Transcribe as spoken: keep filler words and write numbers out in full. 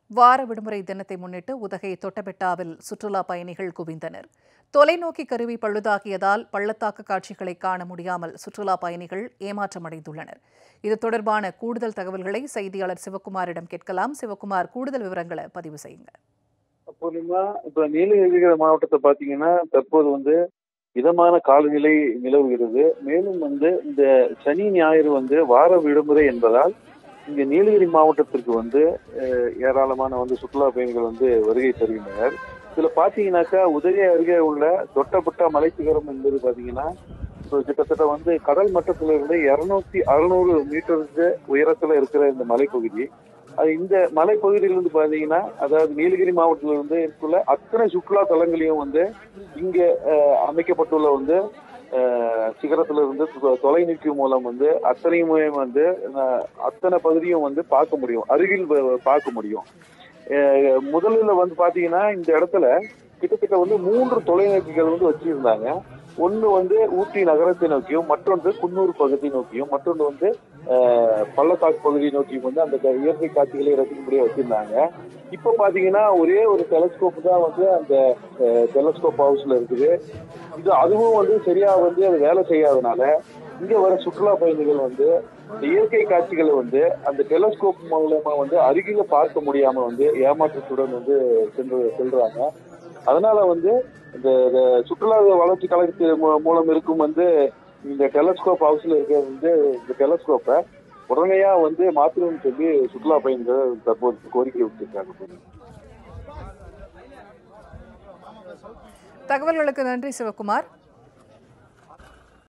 வார விடுமுறை தினத்தை முன்னிட்டு உதகை தொட்டபெட்டாவில் சுற்றுலா பயணிகள் குவிந்தனர். தொலைநோக்கி கருவி பழுதாகியதால் பள்ளத்தாக்கு காட்சிகளை காண முடியாமல் சுற்றுலா பயணிகள் ஏமாற்றமடைந்துள்ளனர். இது தொடர்பான கூடுதல் தகவல்களை செய்தியாளர் சிவக்குமாரிடம் கேட்கலாம். சிவக்குமார், கூடுதல் விவரங்களை பதிவு செய்யுங்க. இப்ப நீலகிரி மாவட்டத்தை பாத்தீங்கன்னா தற்போது வந்து இதமான காலநிலை நிலவுகிறது. மேலும் வந்து இந்த சனி ஞாயிறு வந்து வார விடுமுறை என்பதால் இங்க நீலகிரி மாவட்டத்திற்கு வந்து ஏராளமான வந்து சுற்றுலா பயணிகள் வந்து வருகை தருகின்றனர். இதுல பாத்தீங்கன்னாக்கா உதகை அருகே உள்ள தொட்டபெட்டா மலைச்சிகரம் என்பது பாத்தீங்கன்னா கிட்டத்தட்ட வந்து கடல் மட்டத்துல இருந்து இருநூத்தி அறுநூறு மீட்டருக்கு உயரத்துல இருக்கிற இந்த மலைப்பகுதி. அது இந்த மலைப்பகுதியிலிருந்து பாத்தீங்கன்னா, அதாவது நீலகிரி மாவட்டத்தில இருந்து இருக்குள்ள அத்தனை சுற்றுலா தலங்களையும் வந்து இங்க அமைக்கப்பட்டுள்ள வந்து சிகரத்துல இருந்து தொலைநோக்கி மூலம் வந்து அத்தனையுமே வந்து அத்தனை பகுதியும் வந்து பார்க்க முடியும், அருகில் பார்க்க முடியும். முதல்ல வந்து பாத்தீங்கன்னா இந்த இடத்துல கிட்டத்தட்ட வந்து மூன்று தொலைநோக்கிகள் வந்து வச்சிருந்தாங்க. ஒன்று வந்து ஊட்டி நகரத்தை நோக்கியும், மற்றொன்று குன்னூர் பகுதி நோக்கியும், மற்றொன்று வந்து பள்ளத்தாக்கு பகுதியை நோக்கியும் வந்து அந்த இயற்கை காட்சிகளை ரசிக்கும்படியா வச்சிருந்தாங்க. இப்ப பாத்தீங்கன்னா ஒரே ஒரு டெலஸ்கோப் தான் வந்து அந்த டெலஸ்கோப் ஹவுஸ்ல இருக்குது. இது அதுவும் வந்து சரியா வந்து அது வேலை செய்யாதனால இங்க வர சுற்றுலா பயணிகள் வந்து இயற்கை காட்சிகளை வந்து அந்த டெலஸ்கோப் மூலமா வந்து அருகில பார்க்க முடியாம வந்து ஏமாற்றத்துடன் வந்து சென்று செல்றாங்க. அதனால வந்து இந்த சுற்றுலா வளர்ச்சி கழகத்தின் மூலம் இருக்கும் வந்து இந்த டெலஸ்கோப் ஹவுஸ்ல இருக்கிற வந்து இந்த டெலஸ்கோப்பை உடனடியா வந்து மாற்றணும்னு சொல்லி சுற்றுலா பயணிகள் தற்போது கோரிக்கை விட்டுருக்காங்க. தகவல்களுக்கு நன்றி சிவக்குமார்.